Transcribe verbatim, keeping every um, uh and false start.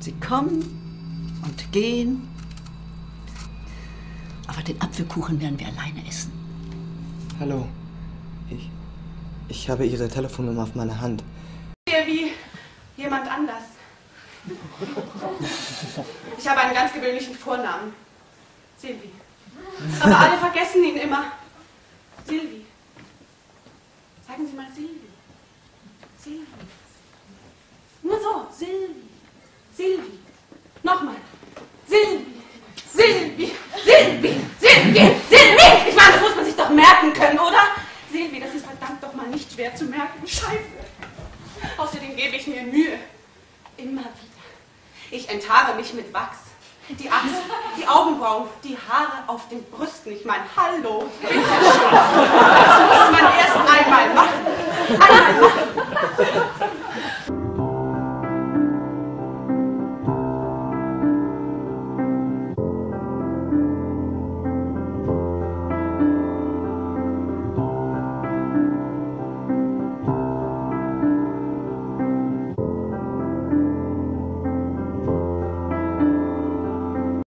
Sie kommen und gehen. Aber den Apfelkuchen werden wir alleine essen. Hallo. Ich, ich habe Ihre Telefonnummer auf meiner Hand. Wie jemand anders. Ich habe einen ganz gewöhnlichen Vornamen. Silvi. Aber alle vergessen ihn immer. Silvi. Sagen Sie mal Silvi. Silvi. Nur so. Silvi. Silvi. Nochmal. Silvi. Silvi. Silvi. Silvi. Silvi. Ich meine, das muss man sich doch merken können, oder? Silvi, das ist verdammt doch mal nicht schwer zu merken. Scheiße. Außerdem gebe ich mir Mühe. Immer wieder. Ich enthaare mich mit Wachs. Die Achseln, die Augenbrauen, die Haare auf den Brüsten. Ich meine, hallo, bitte schön. Das muss man erst einmal machen. Einmal machen.